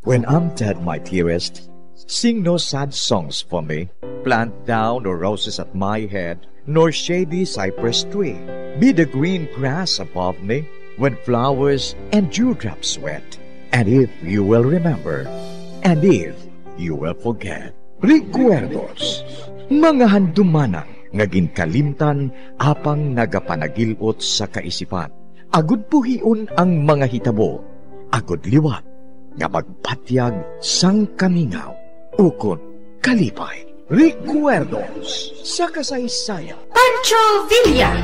When I'm dead, my dearest, sing no sad songs for me. Plant thou no roses at my head, nor shady cypress tree. Be the green grass above me, when flowers and dewdrops wet. And if you will remember, and if you will forget. Recuerdos, mga handumanang ngaging kalimtan apang nagapanagilot sa kaisipan. Agud puhion ang mga hitabo, agud liwat, nga magpatyag sang kamingaw, ukon kalipay. Recuerdos sa kasaysayan. Pancho Villa.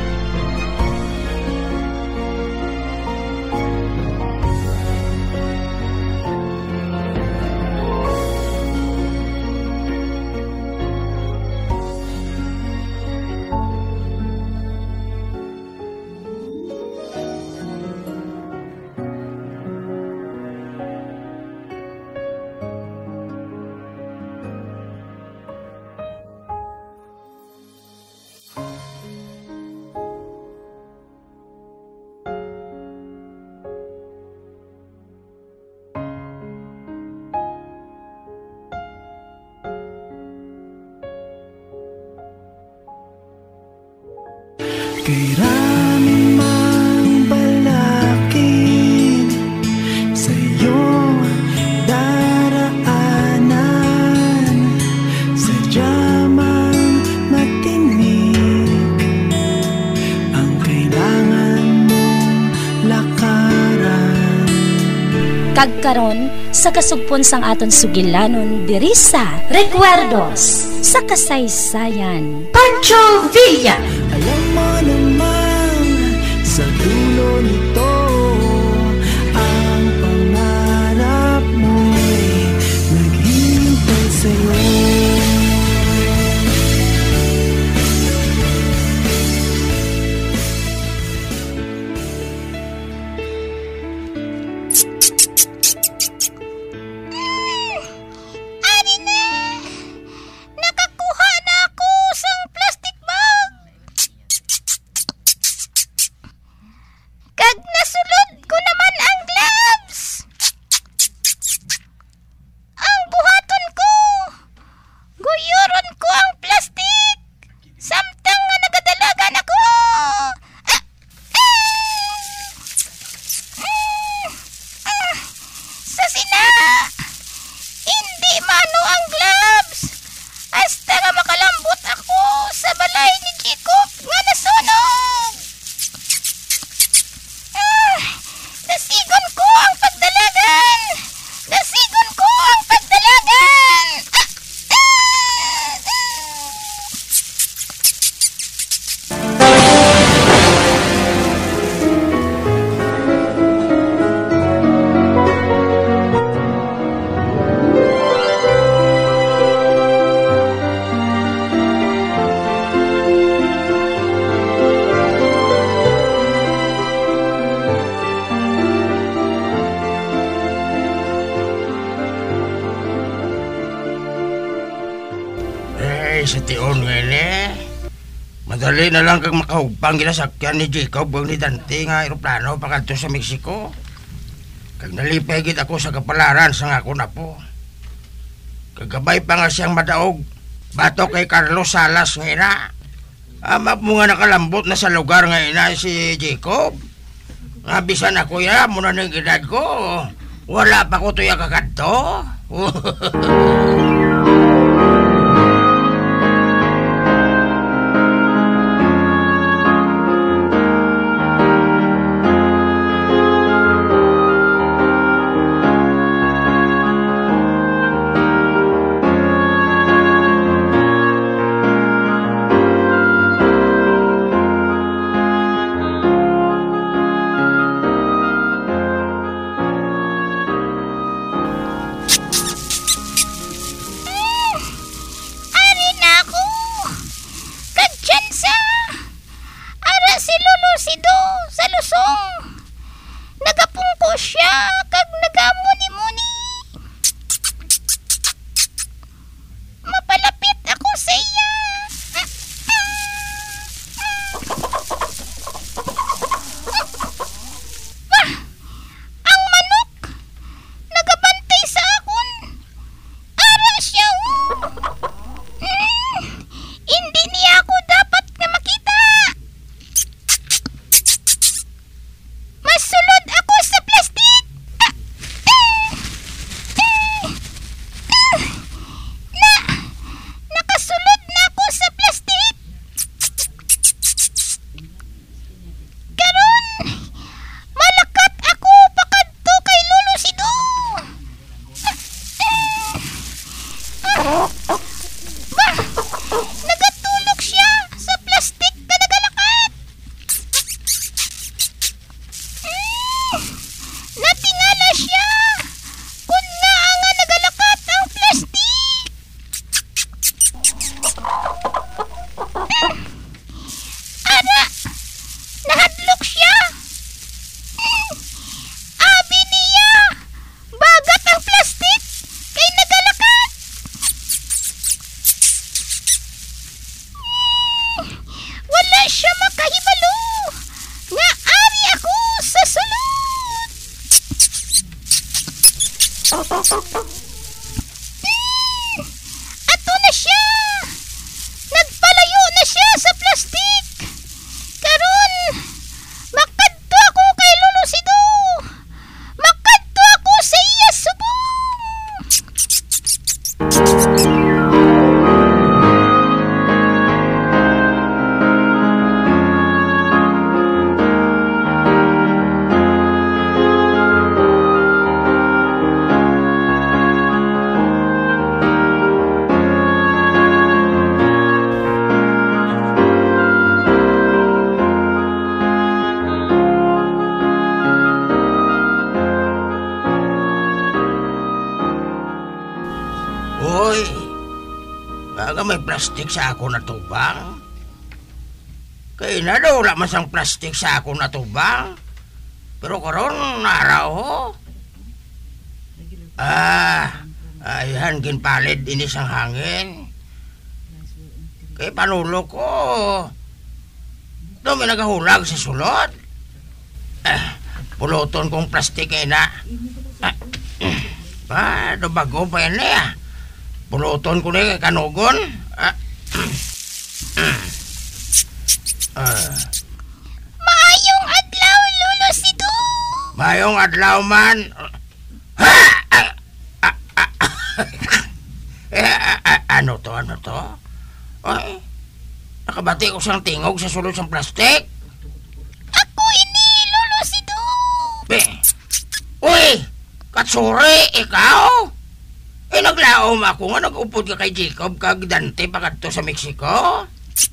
Kay raming mang balakid sa iyong daraanan, sadyamang matinig ang kailangan mong lakaran. Kagkaron sa kasugpon sang aton sugilanon diri sa Recuerdos sa kasaysayan. Pancho Villa. Alam mo naman sa dulo nito, ang pangarap mo'y naghihintay sa'yo. Sa tion ngayon madali na lang kang makahugpang ginasakyan ni Jacob o ni Dante nga aeroplano pakanto sa Mexico. Kag nalipegit ako sa kapalaran sa nga ako na po. Kagabay pa nga siyang madaog bato kay Carlos Salas ngayon na. Amap mo nga nakalambot na sa lugar ngayon na si Jacob. Ngabisan ako ya muna ng edad ko. Wala pa ko tuya kakanto. Ato na siya! Nagpalayo na siya sa plastik! Karon, makadto ako kay Lolo Sido! Makadto ako sa iya subong! Uy, baga may plastik sa ako na tubang. Kaya na daw wala masang plastik sa ako na tubang. Pero karon naraw ho. Ayan ginpalid inis ang hangin. Kaya panulo ko. Ito may nagahulag sa sulod. Puluton kong plastik eh na. Do bago pa yan eh. Puluton ko na kanugon. Maayong adlaw, Lolo Sido! Mayong adlaw man. Ano to? Ay, nakabati ko siyang tingog sa sulod ng plastik. Ako ini, Lolo Sido! Uy! Katsuri, ikaw? Naglaom ako nga nag-upod ka kay Jacob kag Dante pakadto sa Mexico?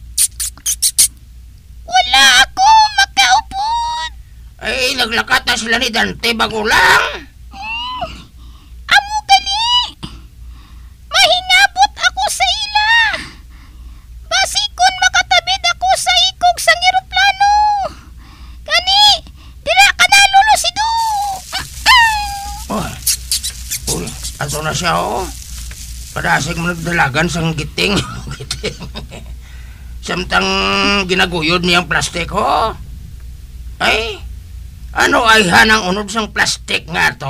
Wala ako makaupod! Ay, naglakat na sila ni Dante bago lang. Amo gali! Mahingabot ako sa ila! Basikon makatabid ako sa ikog sang eroplano! Kani, dira ka na, Lolo Sido! Uy, ato na siya, oh. Padasig mo nagdalagan sang giting. Samtang ginaguyod niyang plastik, ho. Ay, ano ay hanang unod sang plastik nga to?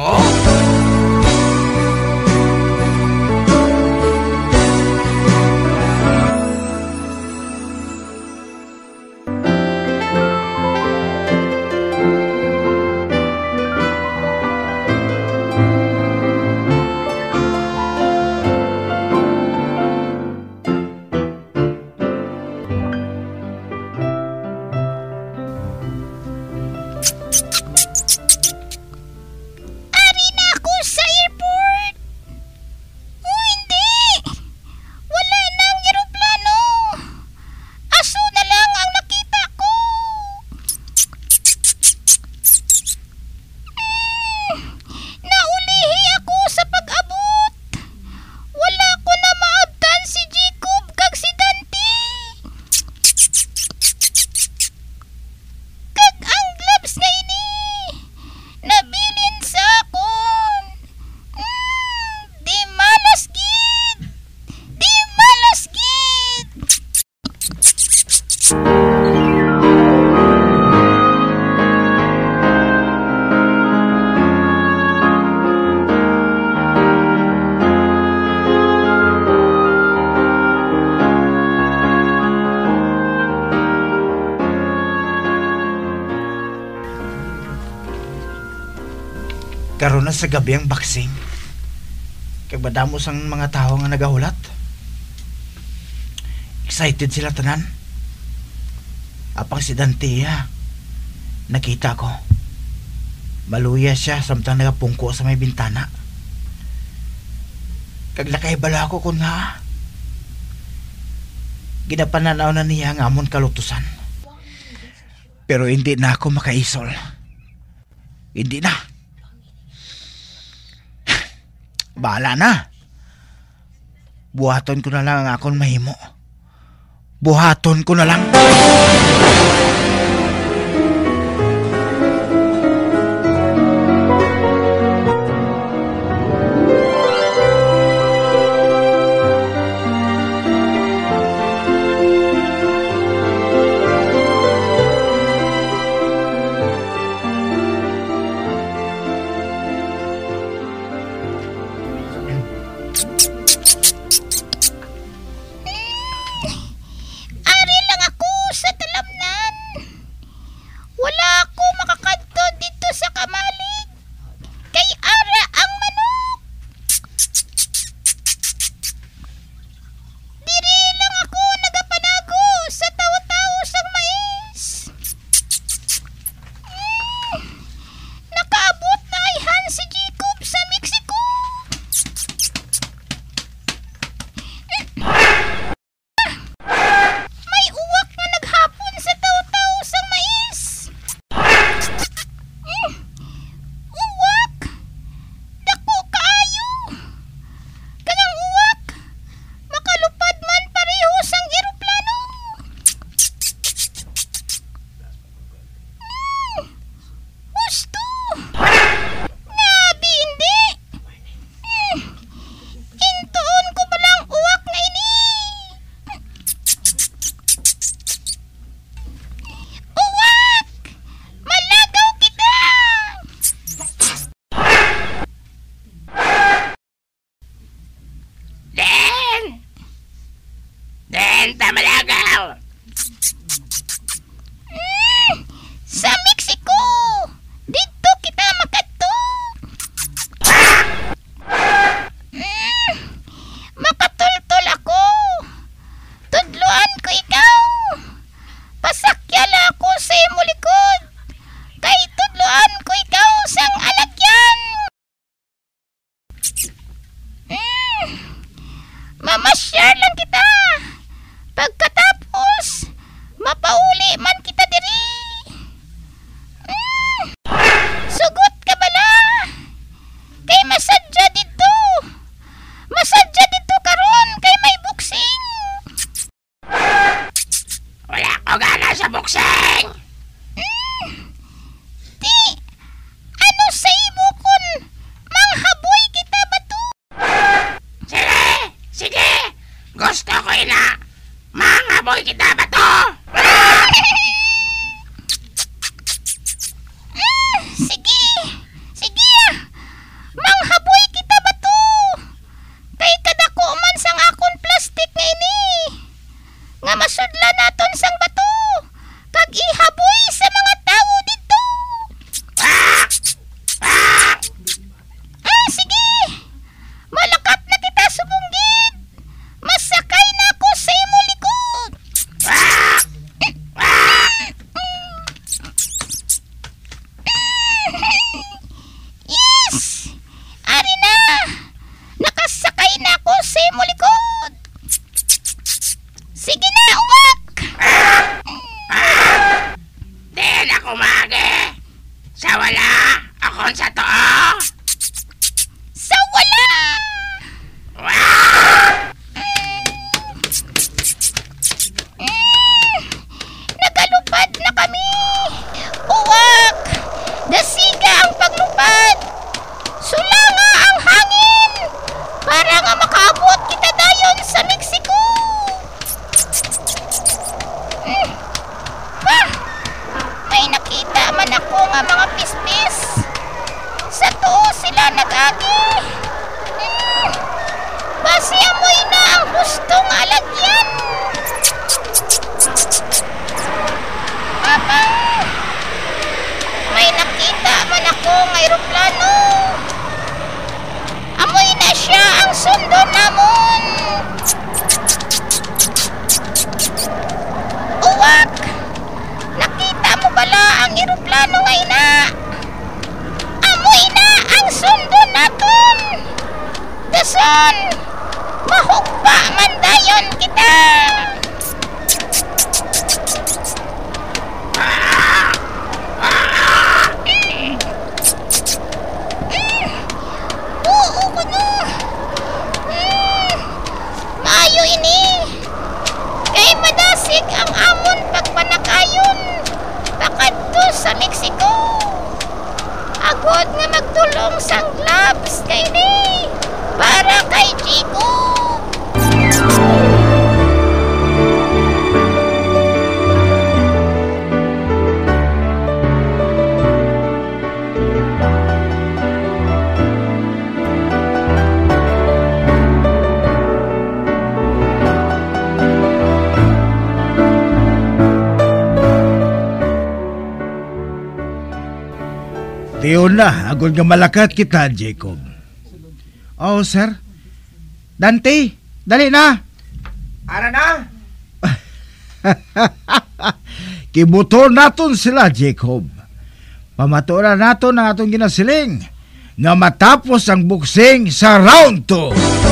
Karon na sa gabi ang boxing. Kay badamos ang mga tao nga nagahulat. Excited sila tanan. Apang si Dantea, nakita ko. Maluya siya samtang nagapungko sa may bintana. Kag nakaibala ko kun nga. Ginapananaw na niya ang amon kalutusan. Pero hindi na ako makaisol. Hindi na. Bahala na. Buhaton ko na lang ang akong mahimo. Buhaton ko na lang. ka malagaw? Sa Mexico! Dito kita makadto! Makatultol ako! Tudloan ko ikaw! Pasakyala ako sa imo likod! Kay tudloan ko ikaw sang alagyan! Mamasyar lang kita! Pagkatapos, mapauli man kita diri! Sugot ka bala! Kay masadya dito! Masadya dito karon kay may buksing! Wala ko gana sa buksing! Di, ano sa imo kun manghaboy kita ba to? Sige! Gusto ko ina! Mangaboy kita ba to? Sige! Manghaboy kita ba to? Kay kadako man sang akon plastik nga ini. Nga masudla naton sang bato. Kag ihaboy sa mga tao dito. Sige! Malakat na kita subunggid. Masakay na ako sa imo likod. Yes! Ari na! Nakasakay na ako sa imo likod. Sige na, uwak! Di na kumagi! Sa wala! Akon sa too! Sa wala! Nagalupad na kami! Uwak! Dasiga ang paglupad! Sulanga ang hangin! Para nga makaabot kita dayon sa Mexico! May nakita man ako nga mga pispis! Sa tuo sila nag-agi! Basi amoy na ang gustong alagyan! Papa! May nakita man ako ng aeroplano! Amoy na siya ang sundo namon! Uwak! Nakita mo bala ang aeroplano nga ina? Amoy na ang sundo naton! Dason! Mahugpa man dayon kita! Oo ko na! Maayo ini! Kay madasig ang amon pagpanakayon! Pakadto sa Mexico! Agod nga magtulong sang gloves kay ni! Para kay Chico! Tiyon na, agod nga malakat kita, Jacob. Oh, sir. Dante, dali na. Ara na? Kibutor naton sila, Jacob. Pamaturan naton ang atong ginasiling nga matapos ang buksing sa round 2.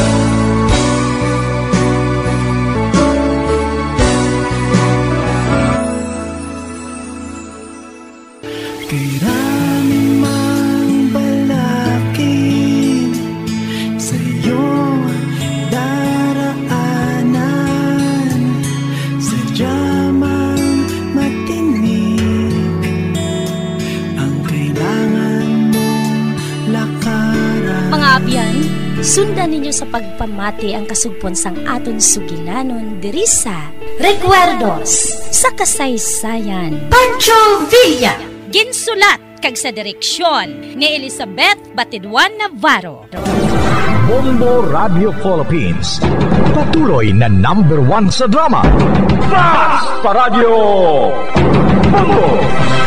Sundan ninyo sa pagpamati ang kasugpon sang aton sugilanon diri sa Recuerdos sa kasaysayan. Pancho Villa. Ginsulat kag sa direksyon ni Elizabeth Batidwan Navarro. Bombo Radio Philippines. Patuloy na #1 sa drama. Basta Radio Bombo!